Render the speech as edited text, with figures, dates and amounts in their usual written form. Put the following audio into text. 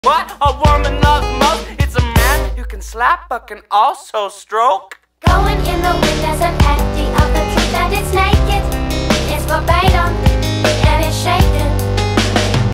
What a woman loves most, it's a man who can slap but can also stroke. Going in the wind as